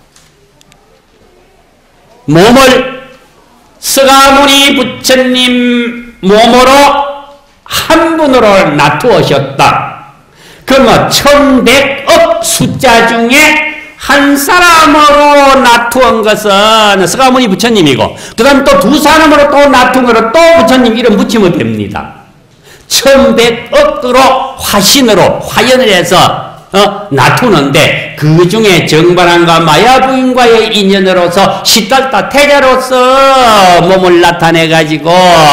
Speaker 1: 몸을 스가모니 부처님 몸으로 한 분으로 나투어셨다. 그러면 1100억 숫자 중에 한 사람으로 나투은 것은 스가모니 부처님이고, 그 다음 또 두 사람으로 또 나투은 거로 또 부처님 이름 붙이면 됩니다. 1100억으로 화신으로 화연을 해서 나투는데, 그 중에 정반환과 마야 부인과의 인연으로서 시달타 태자로서 몸을 나타내 가지고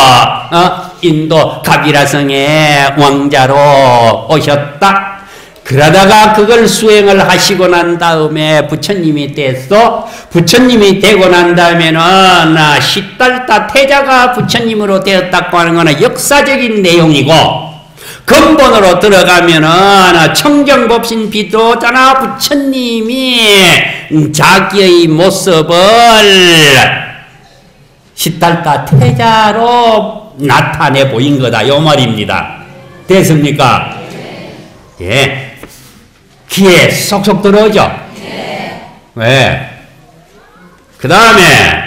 Speaker 1: 인도 가비라성의 왕자로 오셨다. 그러다가 그걸 수행을 하시고 난 다음에 부처님이 됐어. 부처님이 되고 난 다음에는 시달타 태자가 부처님으로 되었다고 하는 것은 역사적인 내용이고, 근본으로 들어가면은 청정법신 비도자나 부처님이 자기의 모습을 시달타 태자로 나타내 보인 거다, 요 말입니다. 됐습니까? 예. 귀에 쏙쏙 들어오죠? 네. 그 다음에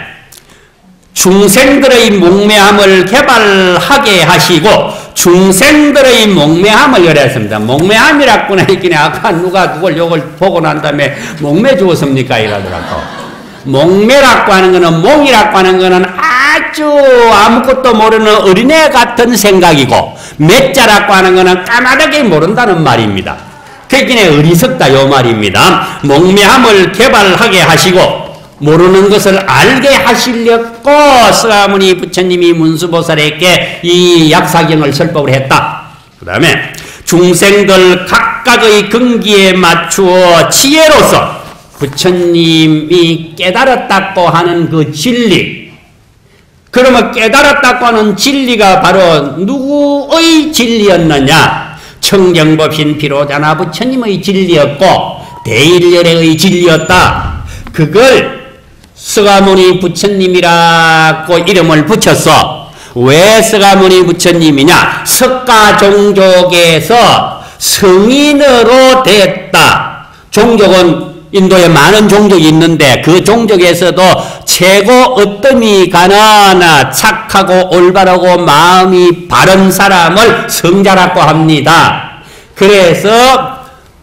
Speaker 1: 중생들의 목매함을 개발하게 하시고, 중생들의 목매함을 열었습니다. 목매함이라고 하긴 아까 누가 그걸 요걸 보고 난 다음에 목매 주었습니까? 이러더라고. 목매라고 하는 거는, 몽이라고 하는 거는 아주 아무것도 모르는 어린애 같은 생각이고, 매자라고 하는 거는 까마득히 모른다는 말입니다. 그러니까 어리석다 요 말입니다. 목매함을 개발하게 하시고 모르는 것을 알게 하시려고 스가모니 부처님이 문수보살에게 이 약사경을 설법을 했다. 그 다음에 중생들 각각의 근기에 맞추어 지혜로서 부처님이 깨달았다고 하는 그 진리, 그러면 깨달았다고 하는 진리가 바로 누구의 진리였느냐? 청정법신 비로자나 부처님의 진리였고 대일열애의 진리였다. 그걸 스가모니 부처님이라고 이름을 붙였어. 왜 스가모니 부처님이냐? 석가종족에서 성인으로 됐다. 종족은 인도에 많은 종족이 있는데 그 종족에서도 최고 어떤이 가나 착하고 올바르고 마음이 바른 사람을 성자라고 합니다. 그래서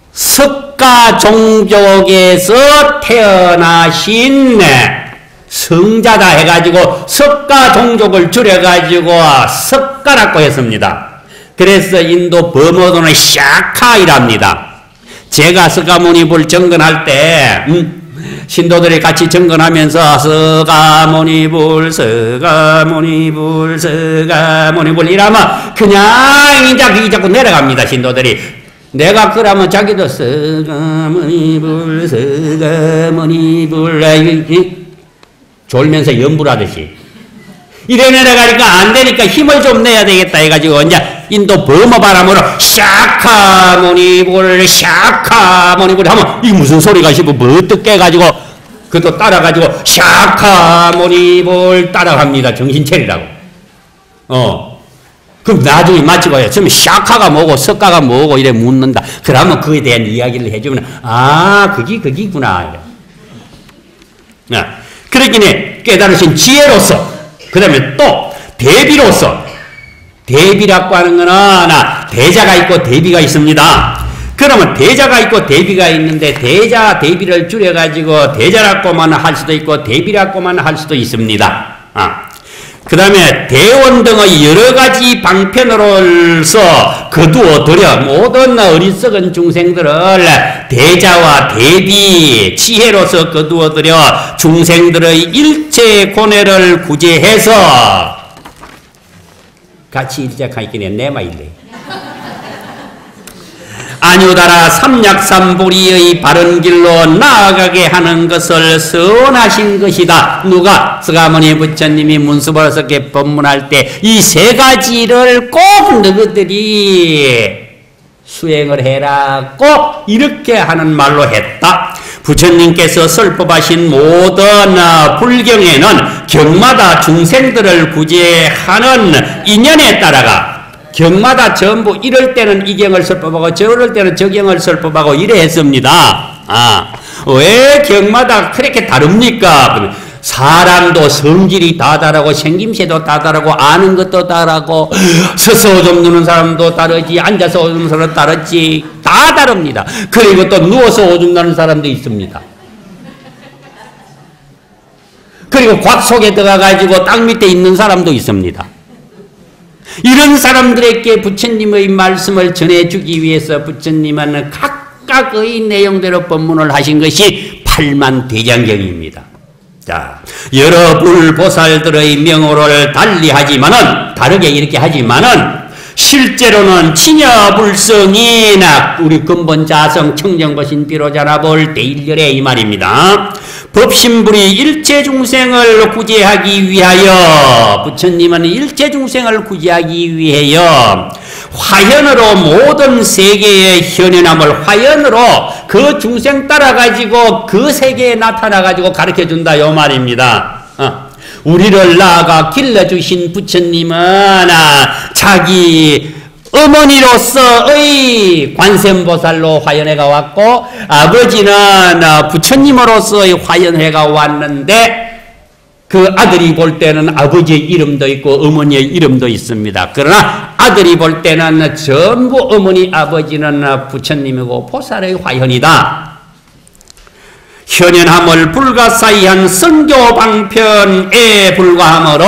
Speaker 1: 석가종족에서 태어나신 성자다 해가지고 석가종족을 줄여가지고 석가라고 했습니다. 그래서 인도 범어도는 샤카이랍니다. 제가 스가모니불 정근할 때 신도들이 같이 정근하면서 스가모니불 스가모니불 스가모니불 이러면 그냥 이제 그게 자꾸 내려갑니다. 신도들이. 내가 그러면 자기도 스가모니불 스가모니불 졸면서 연불하듯이 이래 내려가니까 안 되니까 힘을 좀 내야 되겠다 해가지고 이제 인도 범어 바람으로 샤카모니불 샤카모니불 하면 이게 무슨 소리가 싶어 버뜩 깨가지고 그것도 따라가지고 샤카모니불 따라갑니다. 정신 차리라고. 그럼 나중에 마치고요. 처음에 샤카가 뭐고 석가가 뭐고 이래 묻는다. 그러면 그에 대한 이야기를 해주면 그기구나. 그러기에 깨달으신 지혜로서 그 다음에 또 대비로서 대비라고 하는 거는 대자가 있고 대비가 있습니다. 그러면 대자가 있고 대비가 있는데 대자 대비를 줄여가지고 대자라고만 할 수도 있고 대비라고만 할 수도 있습니다. 그 다음에 대원 등의 여러가지 방편으로서 거두어 들여 모든 어리석은 중생들을 대자와 대비 지혜로서 거두어 들여 중생들의 일체 고뇌를 구제해서 같이 일작하기는 내마일래 아니오다라 삼약삼보리의 바른 길로 나아가게 하는 것을 선하신 것이다. 누가? 스가모니 부처님이 문수보살께 법문할 때 이 세 가지를 꼭 너희들이 수행을 해라고 이렇게 하는 말로 했다. 부처님께서 설법하신 모든 불경에는 경마다 중생들을 구제하는 인연에 따라가 경마다 전부 이럴 때는 이 경을 설법하고 저럴 때는 저 경을 설법하고 이래 했습니다. 왜 경마다 그렇게 다릅니까? 사람도 성질이 다 다르고 생김새도 다 다르고 아는 것도 다르고 서서 오줌 누는 사람도 다르지 앉아서 오줌 누는 사람도 다르지 다 다릅니다. 그리고 또 누워서 오줌 누는 사람도 있습니다. 그리고 곽 속에 들어가가지고 땅 밑에 있는 사람도 있습니다. 이런 사람들에게 부처님의 말씀을 전해주기 위해서 부처님은 각각의 내용대로 법문을 하신 것이 팔만대장경입니다. 자, 여러 불보살들의 명호를 다르게 이렇게 하지만은 실제로는 친여불성이나 우리 근본자성 청정보신 비로자나볼 대일열애 이 말입니다. 법신불이 일체중생을 구제하기 위하여 부처님은 일체중생을 구제하기 위하여 화현으로 모든 세계의 현현함을 화현으로 그 중생 따라가지고 그 세계에 나타나가지고 가르쳐준다 요 말입니다. 우리를 나아가 길러주신 부처님은 자기 어머니로서의 관세음보살로 화연회가 왔고 아버지는 부처님으로서의 화연회가 왔는데 그 아들이 볼 때는 아버지의 이름도 있고 어머니의 이름도 있습니다. 그러나 아들이 볼 때는 전부 어머니 아버지는 부처님이고 보살의 화연이다. 현현함을 불가사의한 선교방편에 불과하므로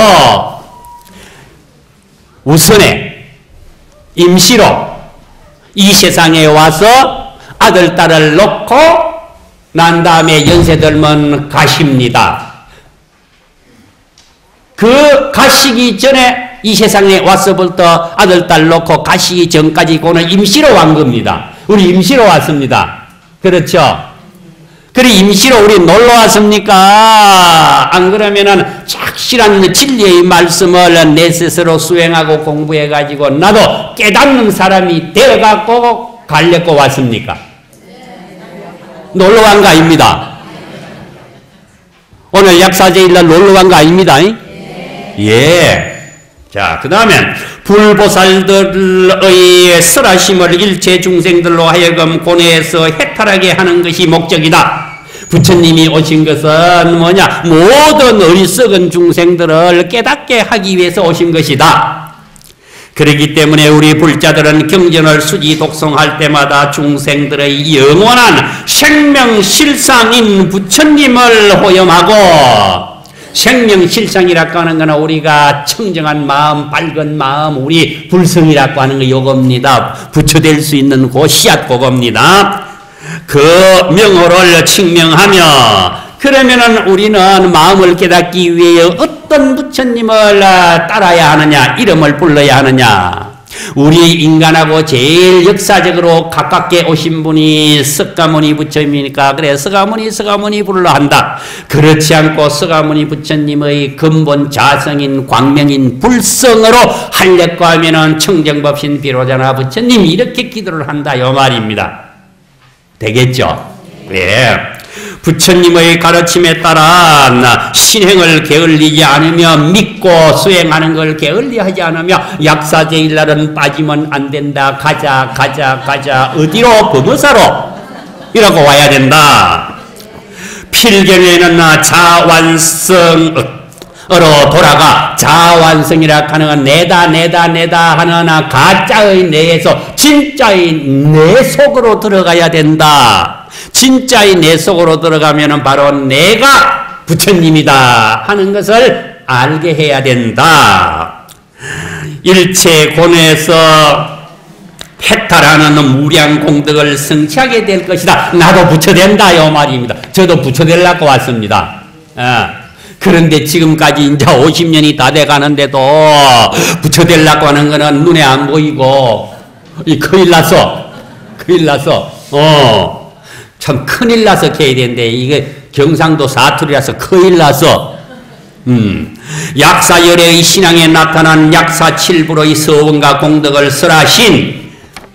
Speaker 1: 우선에 임시로 이 세상에 와서 아들, 딸을 놓고 난 다음에 연세 들면 가십니다. 그 가시기 전에 이 세상에 와서부터 아들, 딸 놓고 가시기 전까지 그는 임시로 온 겁니다. 우리 임시로 왔습니다. 그렇죠? 그래 임시로 우리 놀러 왔습니까? 안 그러면은 착실한 진리의 말씀을 내 스스로 수행하고 공부해가지고 나도 깨닫는 사람이 되어갖고 가려고 왔습니까? 놀러 간 거 아닙니다. 오늘 약사제일날 놀러 간 거 아닙니다. 예. 자, 그 다음에 불보살들의 설하심을 일체 중생들로 하여금 고뇌에서 해탈하게 하는 것이 목적이다. 부처님이 오신 것은 뭐냐? 모든 어리석은 중생들을 깨닫게 하기 위해서 오신 것이다. 그렇기 때문에 우리 불자들은 경전을 수지 독송할 때마다 중생들의 영원한 생명실상인 부처님을 호염하고 생명실상이라고 하는 것은 우리가 청정한 마음, 밝은 마음, 우리 불성이라고 하는 거 요겁니다. 부처될 수 있는 그 씨앗 그겁니다. 그 명호를 증명하며 그러면은 우리는 마음을 깨닫기 위해 어떤 부처님을 따라야 하느냐, 이름을 불러야 하느냐. 우리 인간하고 제일 역사적으로 가깝게 오신 분이 석가모니 부처님이니까 그래 석가모니 불러 한다. 그렇지 않고 석가모니 부처님의 근본 자성인 광명인 불성으로 하려고 하면은 청정법신 비로자나 부처님 이렇게 기도를 한다 요 말입니다. 되겠죠? 예. 부처님의 가르침에 따라 신행을 게을리지 않으며 믿고 수행하는 걸 게을리하지 않으며 약사제일날은 빠지면 안 된다. 가자 어디로? 범어사로 이라고 와야 된다. 필경에는 자완성으로 돌아가 자완성이라 하는 내다 하는 가짜의 내에서 진짜의 내 속으로 들어가야 된다. 진짜의 내 속으로 들어가면 바로 내가 부처님이다 하는 것을 알게 해야 된다. 일체 고뇌에서 해탈하는 무량 공덕을 성취하게 될 것이다. 나도 부처된다 이 말입니다. 저도 부처되려고 왔습니다. 그런데 지금까지 이제 50년이 다 돼가는데도 부처되려고 하는 거는 눈에 안 보이고 큰일 나서 참 큰일 나서 해야 되는데 이게 경상도 사투리라서 큰일 나서 약사열애의 신앙에 나타난 약사 7부의 서원과 공덕을 설하신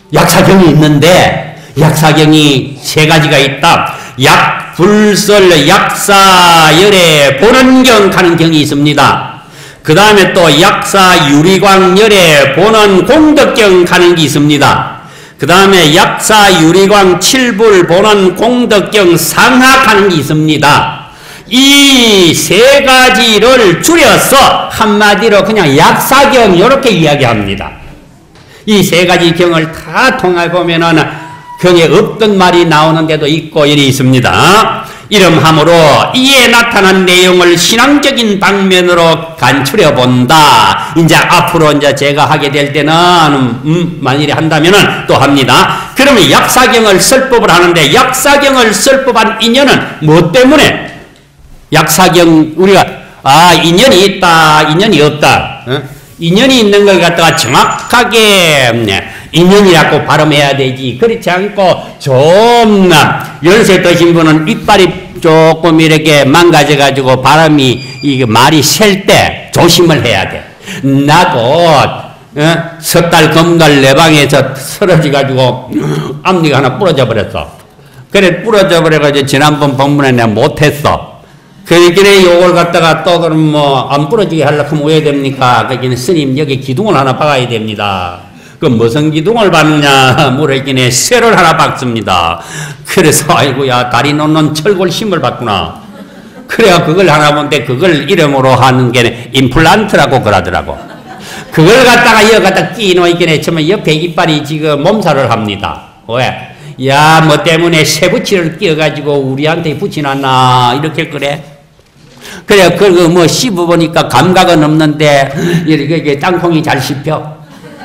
Speaker 1: 약사경이 있는데 약사경이 세 가지가 있다. 약불설 약사열애 본원경 하는 경이 있습니다. 그 다음에 또 약사유리광열애 본원 공덕경 하는 게 있습니다. 그 다음에 약사유리광 칠불 본원 공덕경 상학 하는 게 있습니다. 이 세 가지를 줄여서 한마디로 그냥 약사경 이렇게 이야기합니다. 이 세 가지 경을 다 통해보면은 경에 없던 말이 나오는 데도 있고 이리 있습니다. 이름함으로 이에 나타난 내용을 신앙적인 방면으로 간추려 본다. 이제 앞으로 이제 제가 하게 될 때는 만일에 한다면은 또 합니다. 그러면 약사경을 설법을 하는데 약사경을 설법한 인연은 뭐 때문에? 약사경 우리가 인연이 있다, 인연이 없다. 인연이 있는 걸 갖다가 정확하게 인연이라고 발음해야 되지. 그렇지 않고 좀 연세 드신 분은 이빨이 조금 이렇게 망가져가지고 발음이 이게 말이 셀 때 조심을 해야 돼. 나도 섣달 검달 내 방에서 쓰러져가지고 앞니가 하나 부러져 버렸어. 그래 부러져 버려가지고 지난번 법문에 내가 못했어. 그래 요걸 갖다가 또 그럼 뭐 안 부러지게 하려고 하면 왜 됩니까? 그러니까 스님 여기 기둥을 하나 박아야 됩니다. 그 무슨 기둥을 박느냐 모르겠네. 쇠를 하나 박습니다. 그래서 아이고야 다리 놓는 철골 심을 박구나. 그래야 그걸 하나 본데 그걸 이름으로 하는 게 임플란트라고 그러더라고. 그걸 갖다가 이어 갖다 끼놓이긴 처음에 옆에 이빨이 지금 몸살을 합니다. 왜? 야 뭐 때문에 쇠붙이를 끼워가지고 우리한테 붙여놨나 이렇게 그래? 그래, 그거 뭐 씹어보니까 감각은 없는데, 이렇게 땅콩이 잘 씹혀.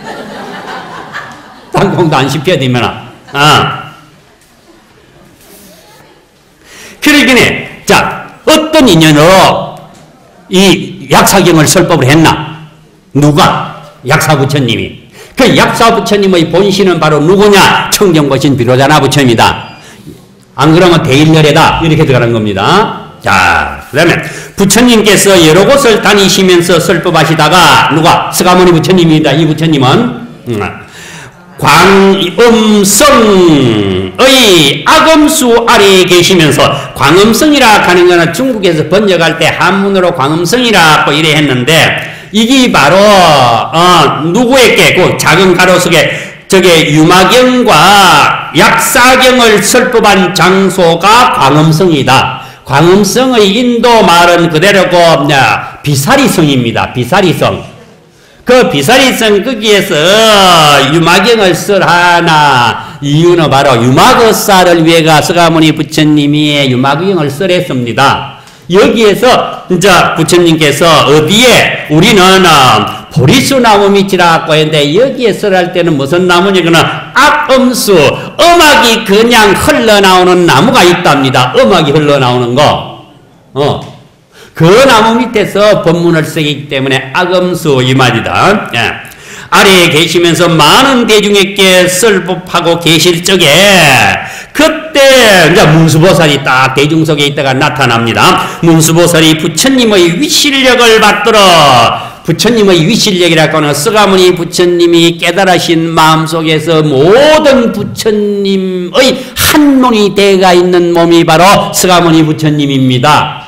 Speaker 1: 땅콩도 안 씹혀지면, 그러긴 해. 자, 어떤 인연으로 이 약사경을 설법을 했나? 누가? 약사부처님이. 그 약사부처님의 본신은 바로 누구냐? 청정보신 비로자나 부처입니다. 안 그러면 대일열애다. 이렇게 들어가는 겁니다. 자, 그 다음에 부처님께서 여러 곳을 다니시면서 설법하시다가 누가? 스가모니 부처님입니다. 이 부처님은 광음성의 악음수 아래에 계시면서 광음성이라 하는 거는 중국에서 번역할 때 한문으로 광음성이라고 이래 했는데 이게 바로 누구에게 그 작은 가로 속에 저게 유마경과 약사경을 설법한 장소가 광음성이다. 광음성의 인도 말은 그대로고 비사리성입니다. 비사리성. 그 비사리성 거기에서 유마경을 설하나 이유는 바로 유마거사를 위해가 스가모니 부처님이 유마경을 설했습니다. 여기에서 이제 부처님께서 어디에 우리는 보리수 나무 밑이라고 했는데 여기에 설할 때는 무슨 나무냐거나 악음수 음악이 그냥 흘러나오는 나무가 있답니다. 음악이 흘러나오는 거. 그 나무 밑에서 법문을 쓰기 때문에 악음수 이 말이다. 예. 아래에 계시면서 많은 대중에게 설법하고 계실 적에 그때 이제 문수보살이 딱 대중 속에 있다가 나타납니다. 문수보살이 부처님의 위실력을 받들어 부처님의 위실력이라고 하는 스가모니 부처님이 깨달으신 마음속에서 모든 부처님의 한몸이 되어가 있는 몸이 바로 스가모니 부처님입니다.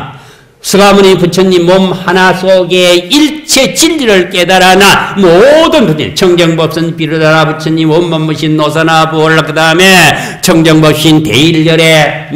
Speaker 1: 스가모니 부처님 몸 하나 속에 일체 진리를 깨달아나 모든 부처님 청정법선 비로자나 부처님 원만무신 노사나불 그 다음에 청정법신 대일열애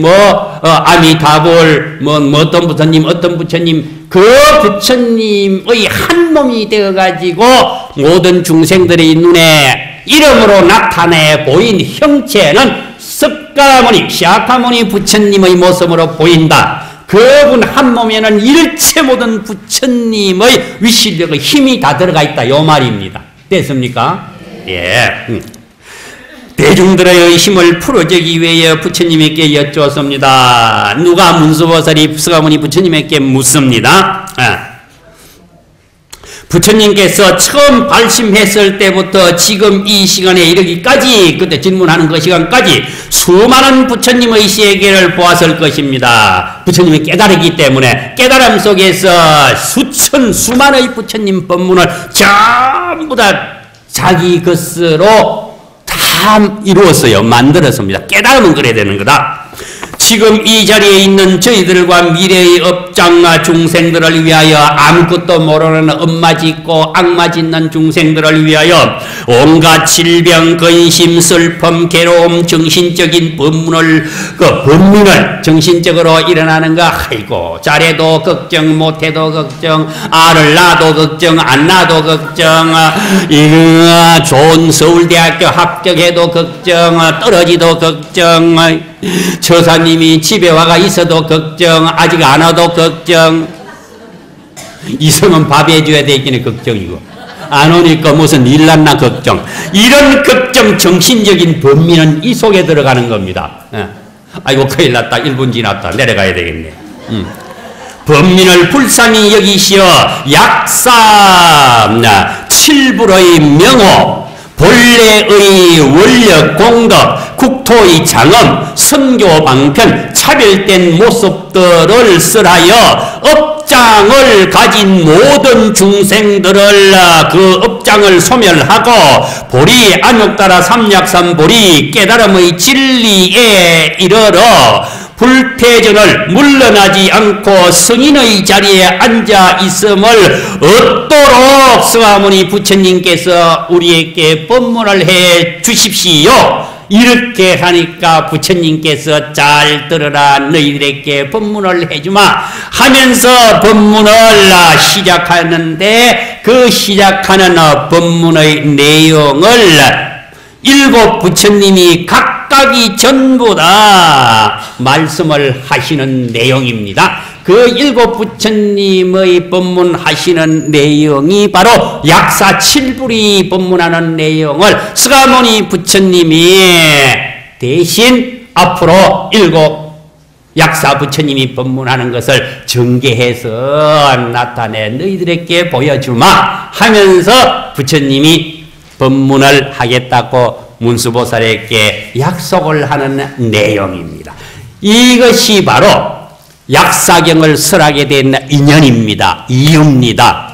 Speaker 1: 아미타불 어떤 부처님 그 부처님의 한 몸이 되어가지고 모든 중생들의 눈에 이름으로 나타내 보인 형체는 스가모니 샤카모니 부처님의 모습으로 보인다. 그분 한 몸에는 일체 모든 부처님의 위실력의 힘이 다 들어가 있다. 요 말입니다. 됐습니까? 예. 대중들의 힘을 풀어주기 위해 부처님에게 여쭈었습니다. 누가 문수보살이 스가모니 부처님에게 묻습니다. 부처님께서 처음 발심했을 때부터 지금 이 시간에 이르기까지 그때 질문하는 그 시간까지 수많은 부처님의 세계를 보았을 것입니다. 부처님이 깨달았기 때문에 깨달음 속에서 수만의 부처님 법문을 전부 다 자기 것으로 다 이루었어요. 만들었습니다. 깨달으면 그래야 되는 거다. 지금 이 자리에 있는 저희들과 미래의 업장과 중생들을 위하여 아무것도 모르는 엄마 짓고 악마 짓는 중생들을 위하여 온갖 질병, 근심, 슬픔, 괴로움, 정신적인 법문을 정신적으로 일어나는 거, 아이고 잘해도 걱정, 못해도 걱정, 알을 낳아도 걱정, 안 낳아도 걱정, 좋은 서울대학교 합격해도 걱정, 떨어지도 걱정, 처사님이 집에 와가 있어도 걱정, 아직 안 와도 걱정, 이성은 밥 해줘야 되기는 걱정이고, 안 오니까 무슨 일 났나 걱정. 이런 걱정, 정신적인 범민은 이 속에 들어가는 겁니다. 아이고 큰일 났다, 1분 지났다, 내려가야 되겠네. 범민을 불쌍히 여기시어 약사 7불의 명호, 본래의 원력 공덕, 국토의 장엄, 선교 방편, 차별된 모습들을 쓰라여 업장을 가진 모든 중생들을 그 업장을 소멸하고 보리 안욕따라 삼약삼보리 깨달음의 진리에 이르러 불태전을 물러나지 않고 성인의 자리에 앉아 있음을 얻도록 성하모니 부처님께서 우리에게 법문을 해 주십시오. 이렇게 하니까 부처님께서 잘 들으라, 너희들에게 법문을 해주마 하면서 법문을 시작하는데, 그 시작하는 법문의 내용을 7 부처님이 각각이 전부 다 말씀을 하시는 내용입니다. 그 7 부처님의 법문하시는 내용이 바로 약사 7불이 법문하는 내용을 스가모니 부처님이 대신 앞으로 7 약사 부처님이 법문하는 것을 전개해서 나타내 너희들에게 보여주마 하면서 부처님이 법문을 하겠다고 문수보살에게 약속을 하는 내용입니다. 이것이 바로 약사경을 설하게 된 인연입니다. 이유입니다.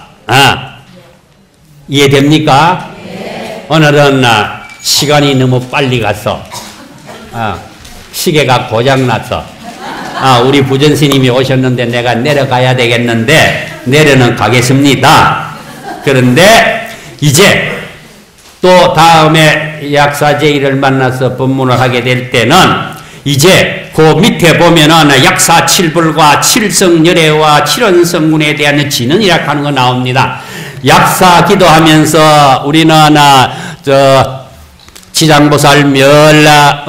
Speaker 1: 이해됩니까? 네. 오늘은 시간이 너무 빨리 가서 시계가 고장났어. 우리 부전스님이 오셨는데 내가 내려가야 되겠는데 내려는 가겠습니다. 그런데 이제 또 다음에 약사제의를 만나서 법문을 하게 될 때는 이제 그 밑에 보면은 약사 7불과 7성열애와 7원성군에 대한 진언이라고 하는 거 나옵니다. 약사 기도하면서 우리는 지장보살 멸,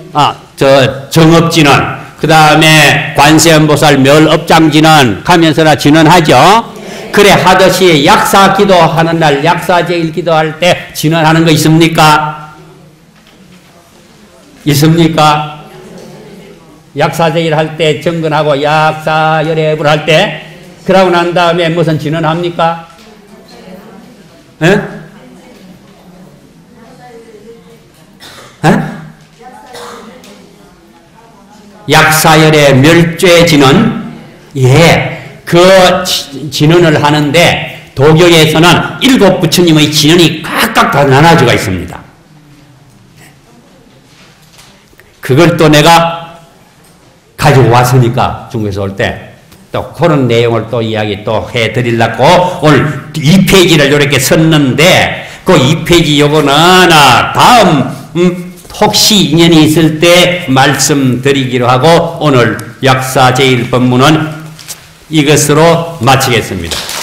Speaker 1: 정업진언, 그 다음에 관세음보살 멸업장진언 하면서나 진언하죠. 그래 하듯이 약사 기도하는 날, 약사제일 기도할 때 진언하는 거 있습니까? 있습니까? 약사제일 할 때 정근하고 약사열애불 할 때 그러고 난 다음에 무슨 진언합니까? 에? 에? 약사열애 멸죄 진언? 예, 그 진언을 하는데 도교에서는 7 부처님의 진언이 각각 다 나눠져가 있습니다. 그걸 또 내가 가지고 왔으니까 중국에서 올 때 또 그런 내용을 또 이야기 또 해드리려고 오늘 2페이지를 이렇게 썼는데 그 2페이지 요거는 다음 혹시 인연이 있을 때 말씀드리기로 하고 오늘 약사 제일 법문은 이것으로 마치겠습니다.